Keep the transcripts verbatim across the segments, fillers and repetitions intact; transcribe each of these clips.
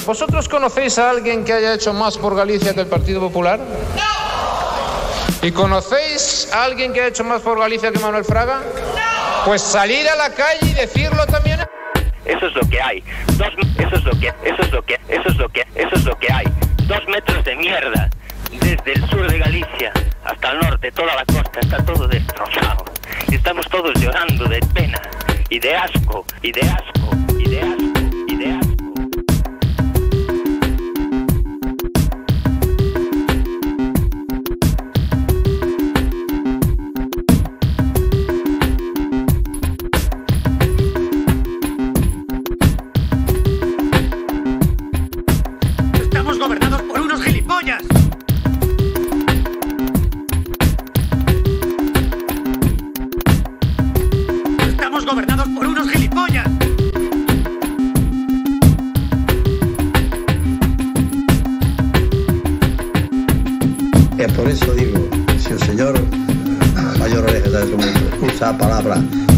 ¿Vosotros conocéis a alguien que haya hecho más por Galicia que el Partido Popular? ¡No! ¿Y conocéis a alguien que haya hecho más por Galicia que Manuel Fraga? ¡No! Pues salir a la calle y decirlo también. Eso es lo que hay. Dos, eso es lo que, eso es lo que, eso es lo que, eso es lo que hay. Dos metros de mierda. Desde el sur de Galicia hasta el norte, toda la costa, está todo destrozado. Y estamos todos llorando de pena y de asco, y de asco, y de asco, y de asco. Estamos gobernados por unos gilipollas. Estamos gobernados por unos gilipollas. E por eso digo, si o señor Mayor Oreja usa a palabra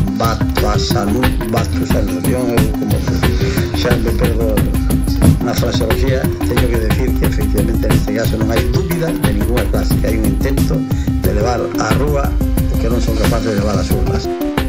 bastusalización, eu como xa me perdo na fraseología, teño que decir que efectivamente neste caso non hai dúbida de ninguna clase, que hai un intento de levar á rúa o que non son capaces de levar as urnas.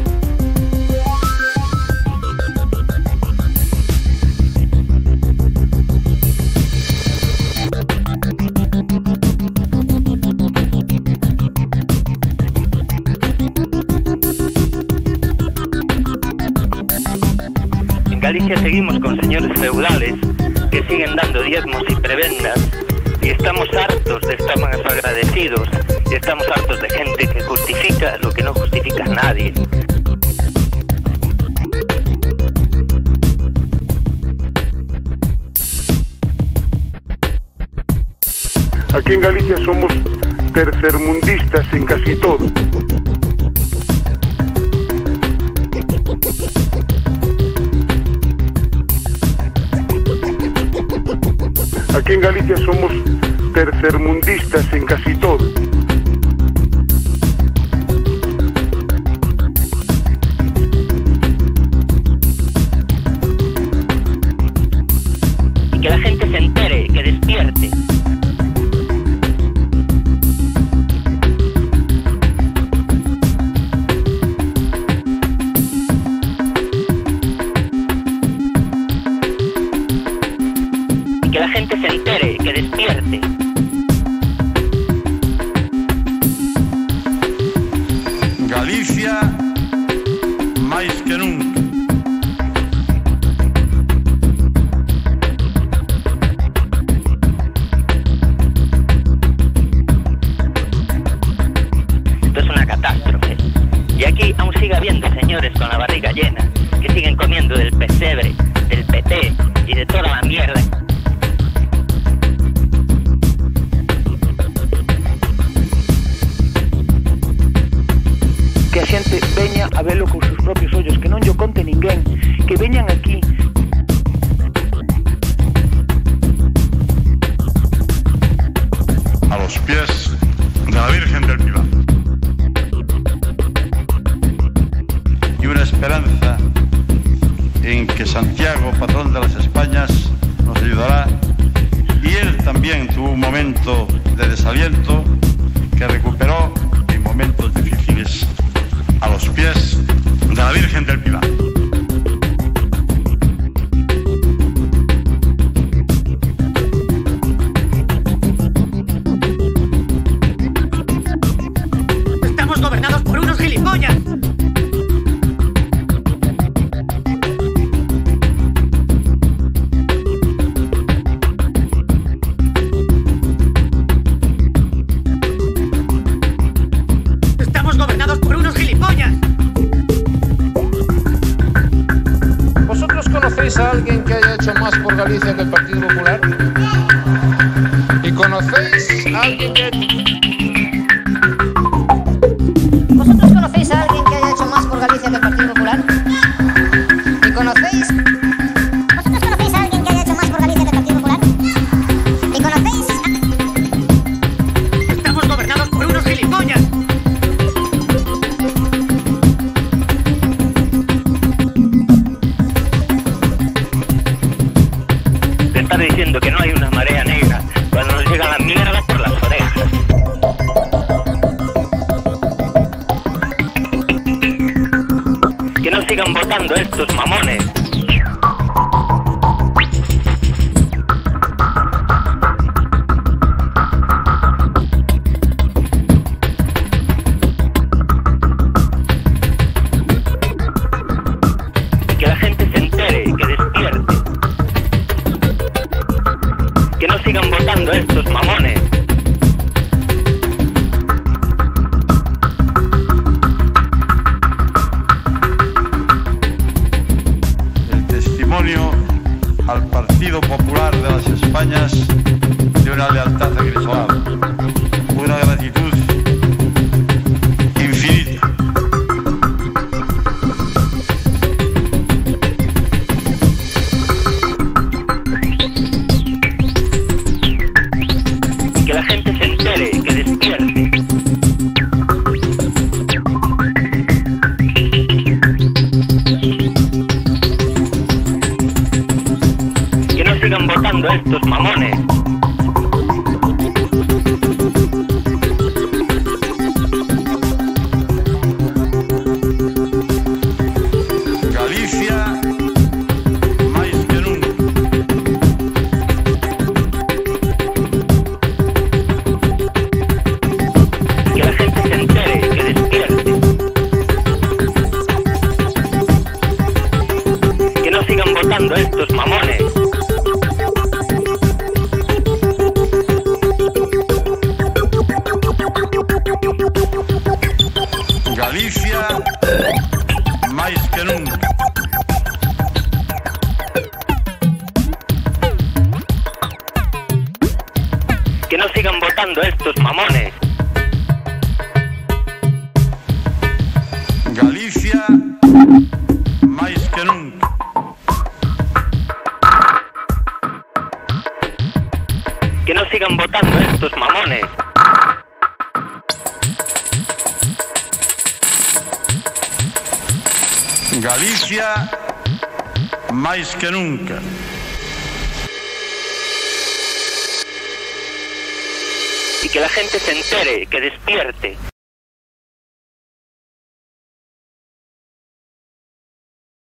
En Galicia seguimos con señores feudales que siguen dando diezmos y prebendas, y estamos hartos de estar más agradecidos, y estamos hartos de gente que justifica lo que no justifica nadie. Aquí en Galicia somos tercermundistas en casi todo. Aquí en Galicia somos tercermundistas en casi todo. Y que la gente se entere, que despierte. Que la gente se entere, que despierte. Galicia máis que nunca. Esto es una catástrofe. Y aquí aún sigue habiendo señores con la barriga llena que siguen comiendo del pesebre, del P T y de toda la mierda. Que a xente veña a velo con seus propios ollos, que non llo conte ninguén, que veñan aquí. A los pies de la Virgen del Pilar. Y una esperanza en que Santiago, patrón de las Españas, nos ayudará. Y él también tuvo un momento de desaliento que recuperó en momentos difíciles. A los pies de la Virgen del Pilar. Estamos gobernados por unos gilipollas. Estamos gobernados por unos gilipollas. ¿Vosotros conocéis a alguien que haya hecho más por Galicia que el Partido Popular? ¿Y conocéis a alguien que... ¿Vosotros conocéis a alguien que haya hecho más por Galicia que el Partido Popular? ¿Y conocéis? ¿Vosotros conocéis a alguien que haya hecho más por Galicia que el Partido Popular? ¿Y conocéis? Estamos gobernados por unos gilipollas. estar diciendo que no hay una marea negra cuando nos llega la mierda por las orejas. Que no sigan votando estos mamones. Que la gente se entere, que despierte. Que no sigan votando estos mamones. El testimonio al Partido Popular de las Españas de una lealtad agrisolada, una gratitud infinita. Que la gente se entere, que despierte. Que no sigan votando estos mamones. Galicia, máis que nunca. Que la gente se entere, que despierte. Que no sigan votando estos mamones. Galicia, máis que nunca. Que no sigan votando estos mamones. Galicia, máis que nunca. Que no sigan votando estos mamones. Galicia, máis que nunca. Y que la gente se entere, que despierte.